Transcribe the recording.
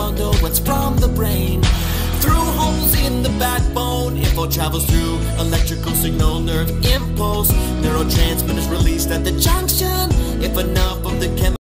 bundle runs from the brain through holes in the backbone. Info travels through electrical signal, nerve impulse. Neurotransmitters released at the junction. If enough of the chemical